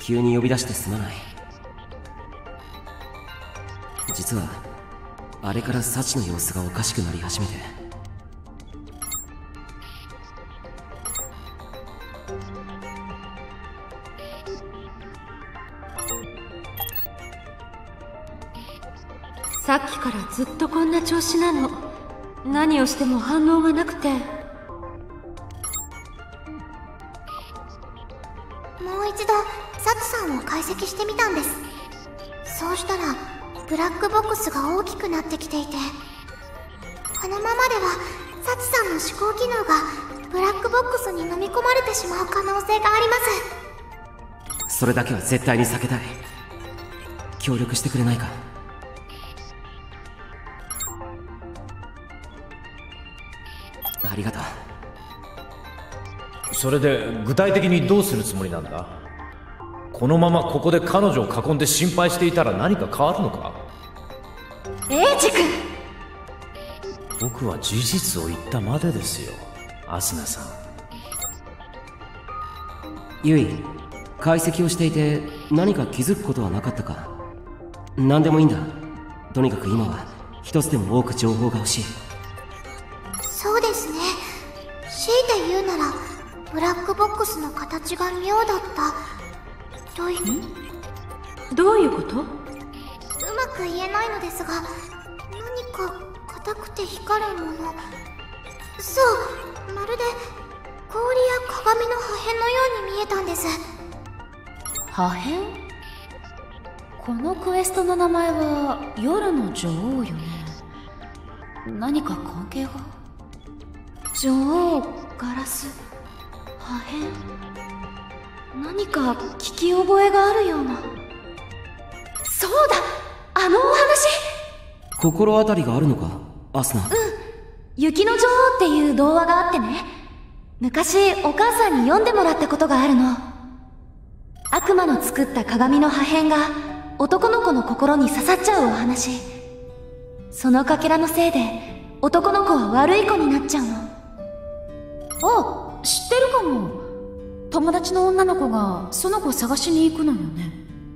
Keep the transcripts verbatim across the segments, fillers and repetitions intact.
急に呼び出してすまない。実はあれから幸の様子がおかしくなり始めて。 さっきからずっとこんな調子なの。何をしても反応がなくて。もう一度サツさんを解析してみたんです。そうしたらブラックボックスが大きくなってきていて、このままではサツさんの思考機能がブラックボックスに飲み込まれてしまう可能性があります。それだけは絶対に避けたい。協力してくれないか。ありがとう。 それで具体的にどうするつもりなんだ？このままここで彼女を囲んで心配していたら何か変わるのか？ エイジ君、 僕は事実を言ったまでですよ、アスナさん。 ユイ、解析をしていて何か気づくことはなかったか？何でもいいんだ。とにかく今は一つでも多く情報が欲しい。 そうですね。強いて言うならブラックボックスの形が妙だったという。 どういうこと？ うまく言えないのですが、何か硬くて光るもの。そう、まるで氷や鏡の破片のように見えたんです。 破片？このクエストの名前は夜の女王よね。何か関係が？ 女王、ガラス、破片、何か聞き覚えがあるような。そうだ、あのお話。 心当たりがあるのか、アスナ？うん、 雪の女王っていう童話があってね、昔お母さんに読んでもらったことがあるの。悪魔の作った鏡の破片が男の子の心に刺さっちゃうお話。そのかけらのせいで男の子は悪い子になっちゃうの。 あ、知ってるかも。友達の女の子がその子探しに行くのよね。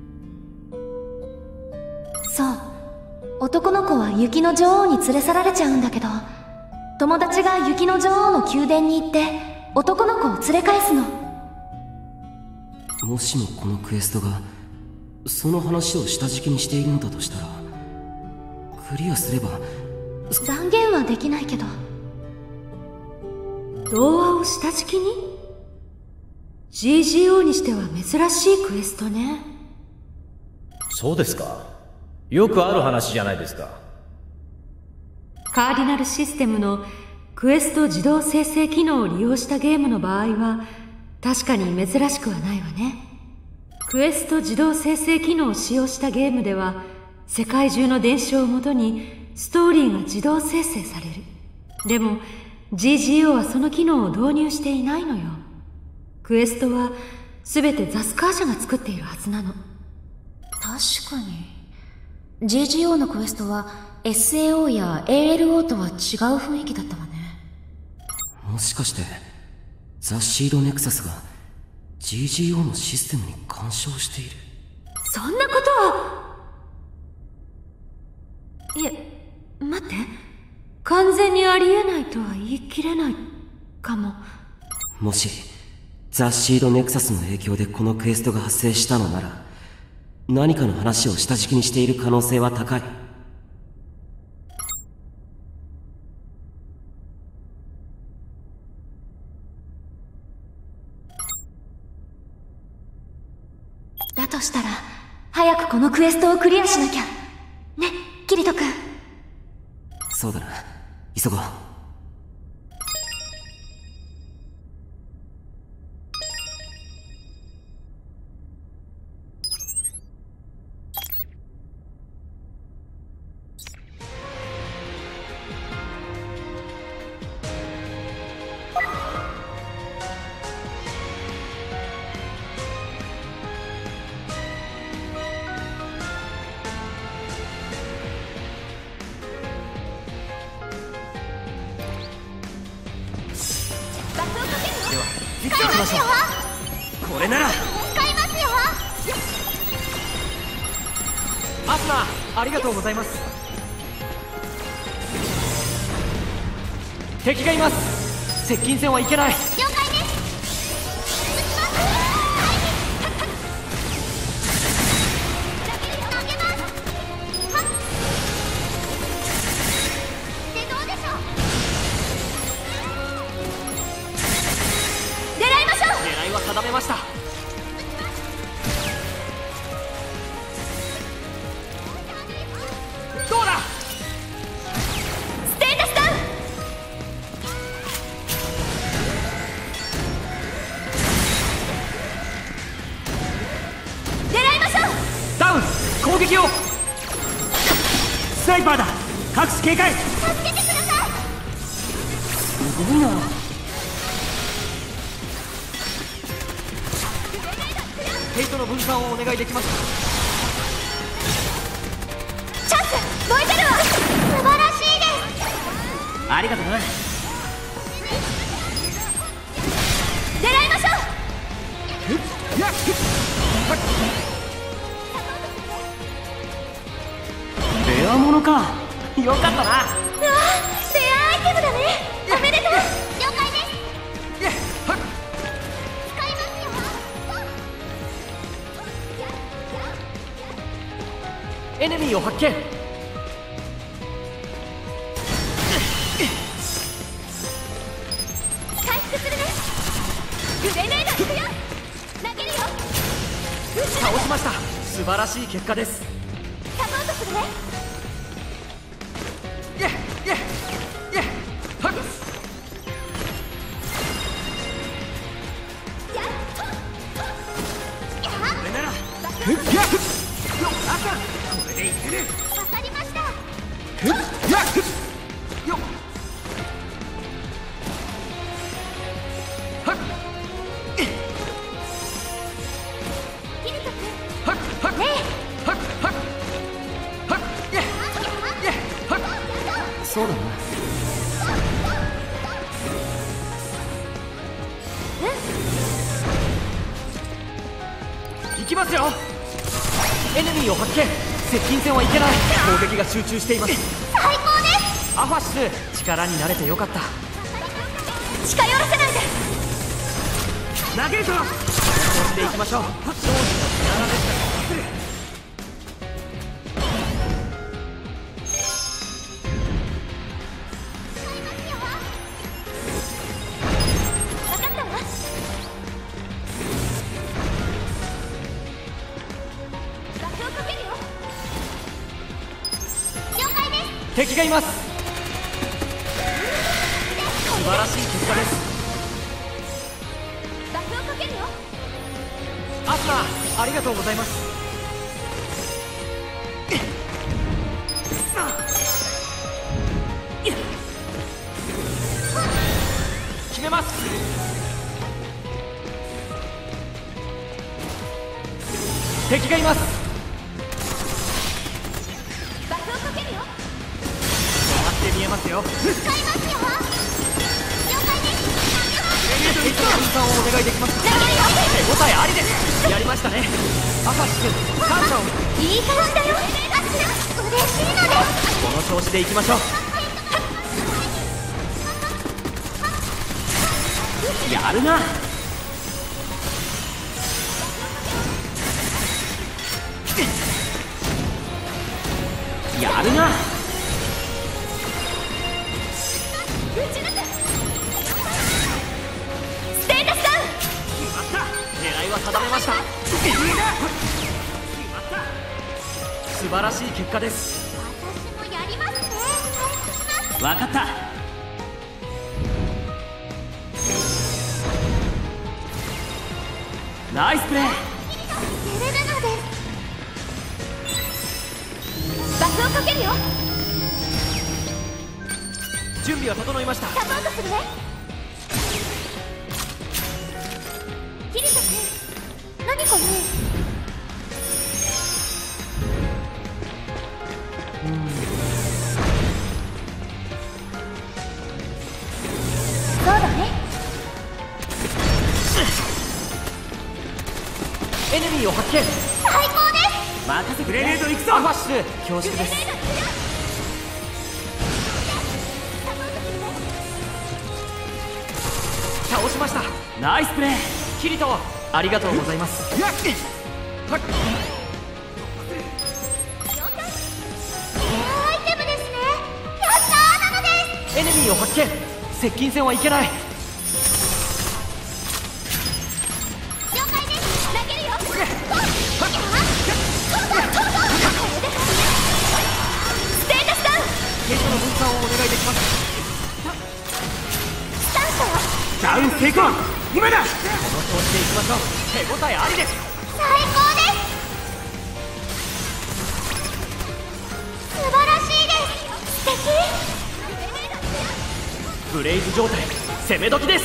そう、男の子は雪の女王に連れ去られちゃうんだけど、友達が雪の女王の宮殿に行って男の子を連れ返すの。 もしもこのクエストがその話を下敷きにしているのだとしたら、クリアすれば。 断言はできないけど。 童話を下敷きに？ ジージーオー にしては珍しいクエストね。 そうですか。よくある話じゃないですか。 カーディナルシステムのクエスト自動生成機能を利用したゲームの場合は確かに珍しくはないわね。クエスト自動生成機能を使用したゲームでは世界中の伝承をもとにストーリーが自動生成される。でも ジージーオー はその機能を導入していないのよ。クエストは全てザスカー社が作っているはずなの。 確かに ジージーオー のクエストは エスエーオー や エーエルオー とは違う雰囲気だったわね。 もしかしてザ・シードネクサスが ジージーオー のシステムに干渉している？ そんなことは。いえ、待って、完全にありえないとは言い切れないかも。 もしザ・シードネクサスの影響でこのクエストが発生したのなら、何かの話を下敷きにしている可能性は高い。 だとしたら早くこのクエストをクリアしなきゃね、キリト君。 そうだな、急ごう。 使いますよ。 これなら使いますよ。 アスナ、ありがとうございます。敵がいます。接近戦はいけない。 了解です。続きます。投げます。はっでどうでしょう。 狙いましょう。 狙いは定めました。どうだ。 ステータスダウン。狙いましょう。 ダウン。攻撃を。スナイパーだ。各種警戒。 助けてください。 すごいな。ヘイトの分散をお願いできますか。 チャンス燃えてるわ。 素晴らしいです。 ありがとうな。 狙いましょう。 レアものか。よかったな。 うわレアアイテムだね。おめでとう。 了解です。使いますよ。 エネミーを発見。 回復するね。グレネードいくよ。投げるよ。 倒しました。素晴らしい結果です。 サポートするね。 イエイイエイイエイ。はっ。 やっこれなら。よっ。あかん。これでいける。 わかりました。 よっ。よっ。はっ。 キリト君。 はっはっ。 ねはっはっ。はっ。イエイイエイ。はっ。そうだな。行きますよ。エネミーを発見。接近戦はいけない。攻撃が集中しています。 最高です。 アファシス、力になれてよかった。 近寄らせないで。 投げるぞ。こっちで行きましょう。勝利の力でした。 分かったわ。バフをかけるよ。 了解です。 敵がいます。素晴らしい結果です。 バフをかけるよ。 アスナ、ありがとうございます。さあ決めます。敵がいます。 バフをかけるよ。 止まって見えますよ。 使いますよ。了解です。 ヘイトの分散をお願いできますか。手応えありです。やりましたね。アファシス、感謝を。 いい感じだよ。 嬉しいのです。 この調子でいきましょう。やるな。やるな。 撃ち抜く。ステータスダウン。 決まった。狙いは定めました。決まった。素晴らしい結果です。 私もやりますね。回復します。 分かった。ナイスプレー。 やれるのです。 バフをかけるよ。 準備は整いました。 サポートするね。キリト君、何かね。そうだね。 エネミーを発見。 最高です。 任せて。グレネード行くぞ。アファッシュ恐縮です。倒しました。ナイスプレー。キリトありがとうございます。 エアアイテムですね。やったーなのです。 エネミーを発見。接近戦はいけない。 了解です。投げるよ。ステータスダウン。 ゲートの分散をお願いできます。 スタンスダウン成功。今だ。この調子でいきましょう。手応えありです。 最高です。素晴らしいです。素敵。 ブレイズ状態、攻め時です。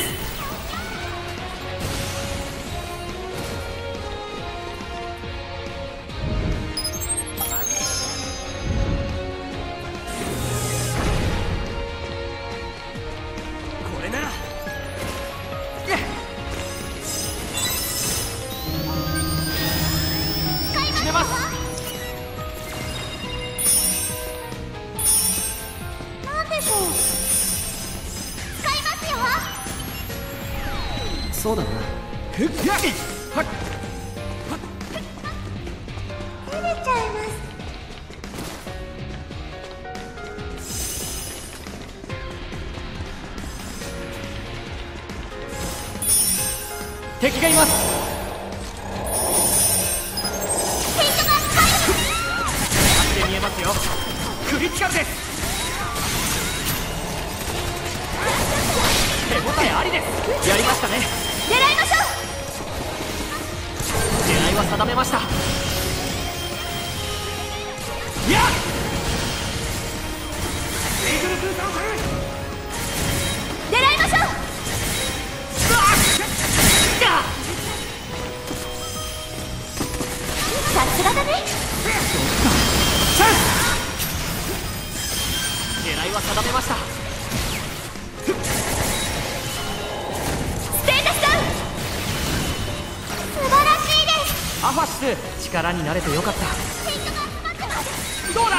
これなら決めます。 なんでしょう。使いますよ。 そうだな。 照れちゃいます。 敵がいます。 ヘイトが使える。 で見えますよ。クリティカルです。手応えありです。やりましたね。 狙いましょ狙いは定めました。やっう。狙いましょう。さすがだね。 狙いは定めました。 ステータスダウン。素晴らしいです。 アファッシュ力になれてよかった。 ヘイトが集まってます。 どうだ。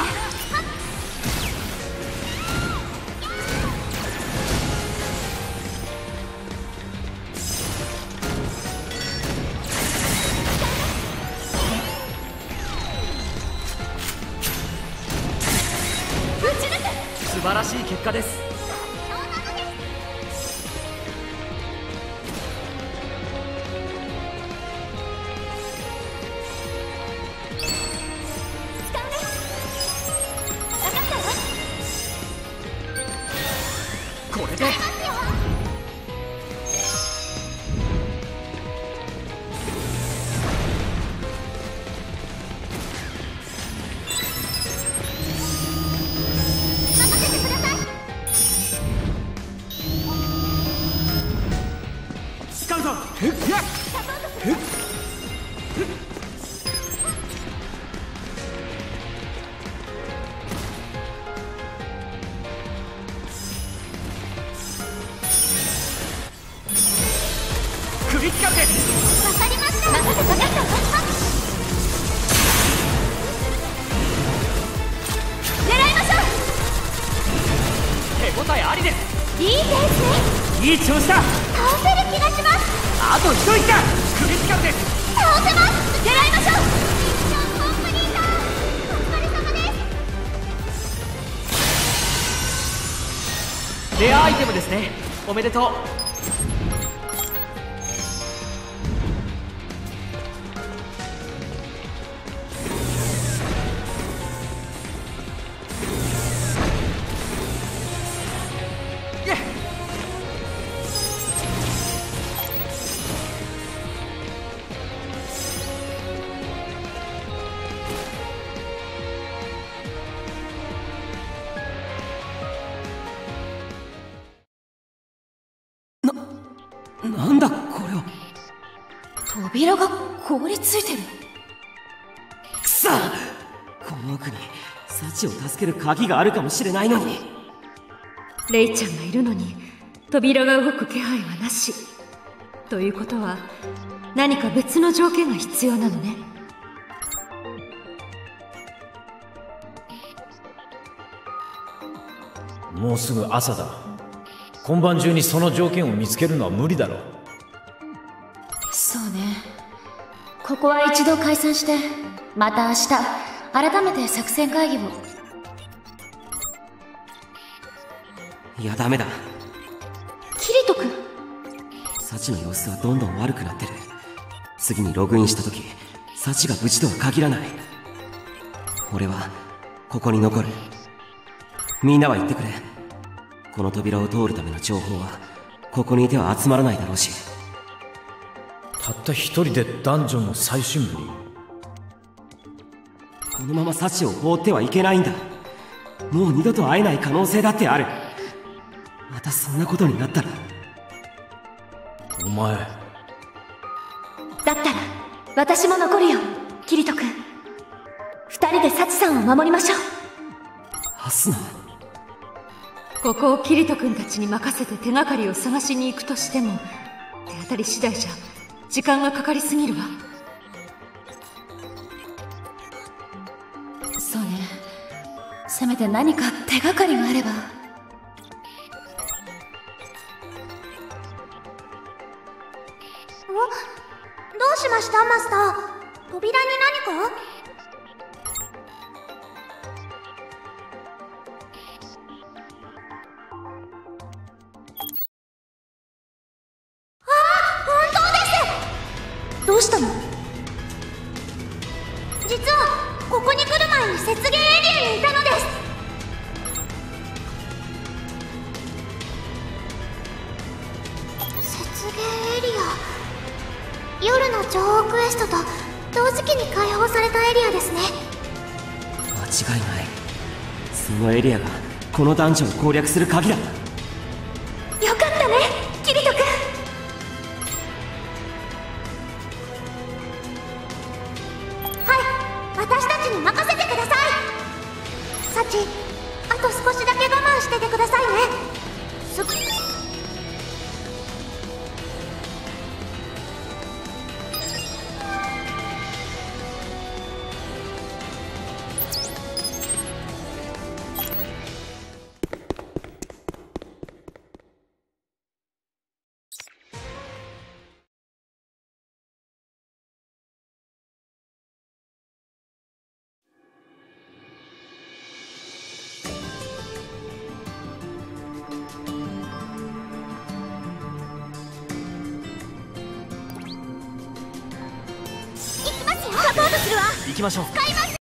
素晴らしい結果です。これで使うぞ。クリティカルです。 わかりました。任せてください。狙いましょう。 手応えありです。 いいペース。 いい調子だ。 倒せる気がします。 あと一息だ。クリティカルです。 倒せます。狙いましょう。ミッションコンプリート。お疲れ様です。 レアアイテムですね。おめでとう。なんだこれは。 扉が凍りついてる。 くそ、この奥に幸を助ける鍵があるかもしれないのに。 レイちゃんがいるのに扉が動く気配はなし。ということは何か別の条件が必要なのね。 もうすぐ朝だ。今晩中にその条件を見つけるのは無理だろう。 そうね。ここは一度解散して、また明日改めて作戦会議を。 いやダメだ。 キリト君、 サチの様子はどんどん悪くなってる。次にログインした時サチが無事とは限らない。俺はここに残る。みんなは言ってくれ。この扉を通るための情報はここにいては集まらないだろうし。 たった一人でダンジョンの最深部に。 このままサチを放ってはいけないんだ。もう二度と会えない可能性だってある。またそんなことになったら。 お前だったら私も残るよ、キリト君。二人でサチさんを守りましょう。 アスナ、 ここをキリト君たちに任せて手がかりを探しに行くとしても、手当たり次第じゃ時間がかかりすぎるわ。 そうね。せめて何か手がかりがあれば。 お、どうしましたマスター。扉に何か？ どうしたの？ 実はここに来る前に雪原エリアにいたのです。雪原エリア、夜の情報クエストと同時期に解放されたエリアですね。 間違いない。そのエリアがこのダンジョンを攻略する鍵だ。 よかったね、キリト君。 私たちに任せてください。サチ、あと少しだけ我慢しててくださいね。すぐ行きましょう。 使います。